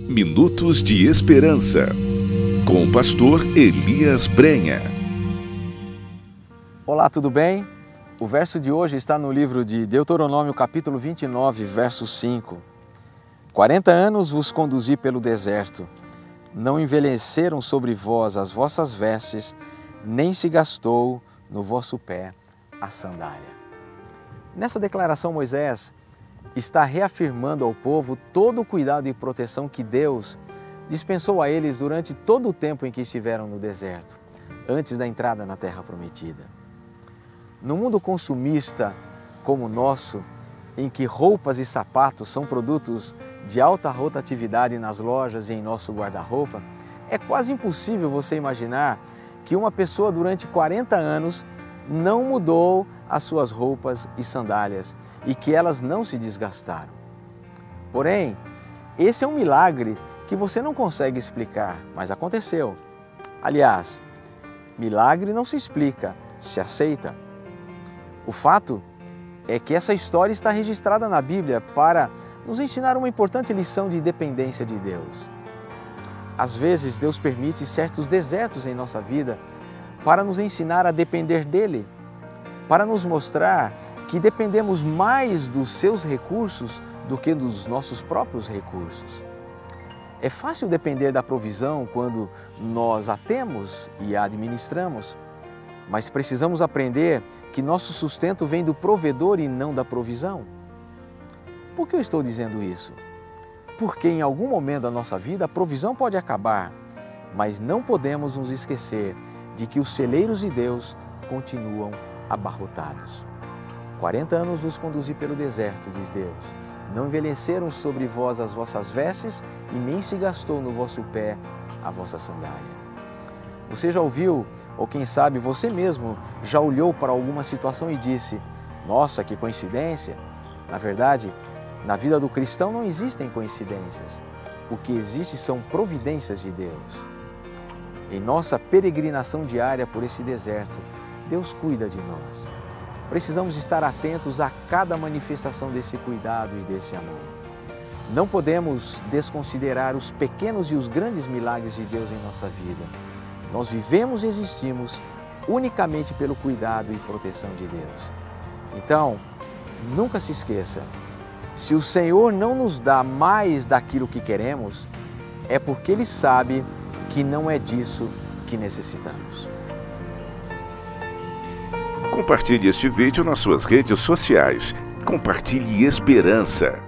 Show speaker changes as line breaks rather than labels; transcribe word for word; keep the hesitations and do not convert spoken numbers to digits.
Minutos de Esperança, com o pastor Elias Brenha.
Olá, tudo bem? O verso de hoje está no livro de Deuteronômio, capítulo vinte e nove, verso cinco. Quarenta anos vos conduzi pelo deserto, não envelheceram sobre vós as vossas vestes, nem se gastou no vosso pé a sandália. Nessa declaração, Moisés está reafirmando ao povo todo o cuidado e proteção que Deus dispensou a eles durante todo o tempo em que estiveram no deserto, antes da entrada na Terra Prometida. No mundo consumista como o nosso, em que roupas e sapatos são produtos de alta rotatividade nas lojas e em nosso guarda-roupa, é quase impossível você imaginar que uma pessoa durante quarenta anos não mudou as suas roupas e sandálias e que elas não se desgastaram. Porém, esse é um milagre que você não consegue explicar, mas aconteceu. Aliás, milagre não se explica, se aceita. O fato é que essa história está registrada na Bíblia para nos ensinar uma importante lição de dependência de Deus. Às vezes, Deus permite certos desertos em nossa vida para nos ensinar a depender dEle, para nos mostrar que dependemos mais dos seus recursos do que dos nossos próprios recursos. É fácil depender da provisão quando nós a temos e a administramos, mas precisamos aprender que nosso sustento vem do provedor e não da provisão. Por que eu estou dizendo isso? Porque em algum momento da nossa vida a provisão pode acabar, mas não podemos nos esquecer de que os celeiros de Deus continuam abarrotados. Quarenta anos vos conduzi pelo deserto, diz Deus. Não envelheceram sobre vós as vossas vestes e nem se gastou no vosso pé a vossa sandália. Você já ouviu, ou quem sabe você mesmo já olhou para alguma situação e disse: nossa, que coincidência! Na verdade, na vida do cristão não existem coincidências. O que existe são providências de Deus. Em nossa peregrinação diária por esse deserto, Deus cuida de nós. Precisamos estar atentos a cada manifestação desse cuidado e desse amor. Não podemos desconsiderar os pequenos e os grandes milagres de Deus em nossa vida. Nós vivemos e existimos unicamente pelo cuidado e proteção de Deus. Então, nunca se esqueça, se o Senhor não nos dá mais daquilo que queremos, é porque Ele sabe que não é disso que necessitamos.
Compartilhe este vídeo nas suas redes sociais. Compartilhe esperança.